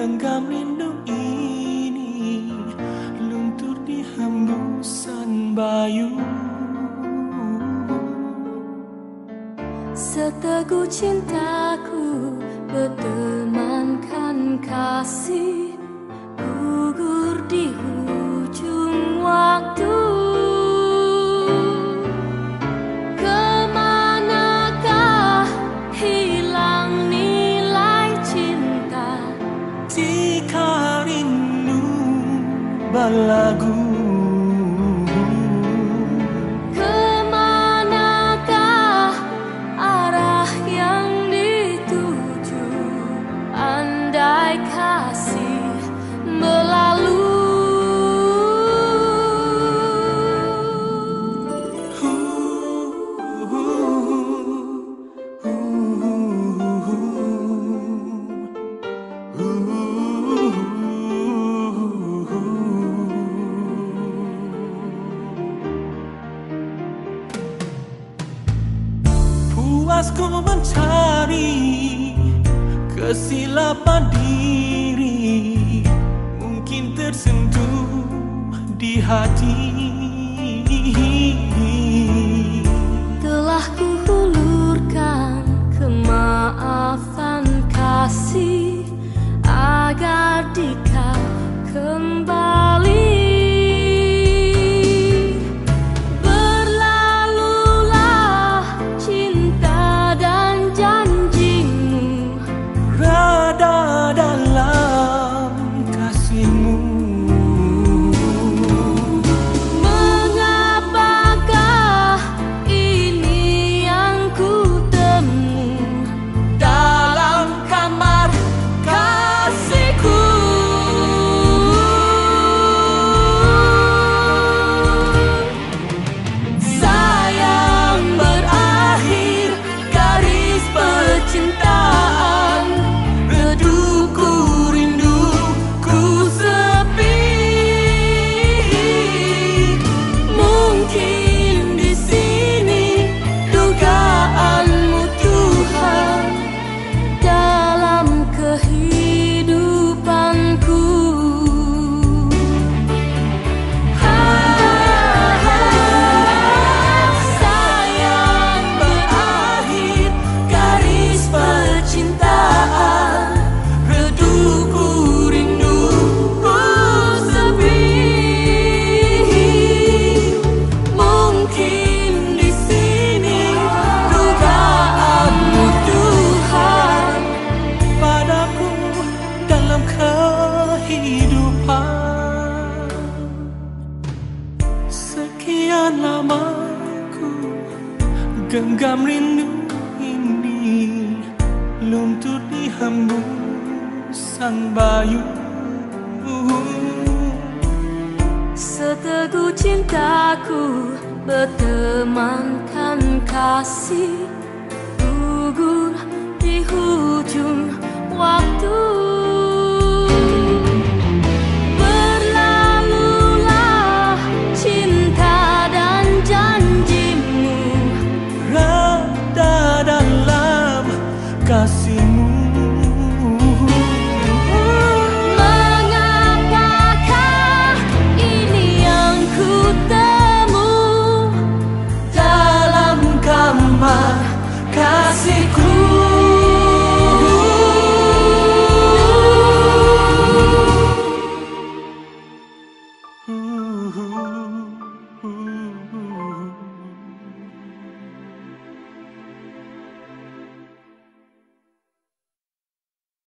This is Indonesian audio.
genggam rindu ini luntur di hembusan bayu. Seteguh cintaku bertemankan kasih, gugur di ujung waktu. Kemanakah hilang nilai cinta jika rindu berlagu? Kasih berlalu. Puas ku mencari kesilapan diri, mungkin tersentuh di hati. Telah ku hulurkan kemaafan kasih agar dikau kembali. Sekian lama ku genggam rindu ini luntur di hembusan bayu. Seteguh cintaku bertemankan kasih, gugur di ujung waktu.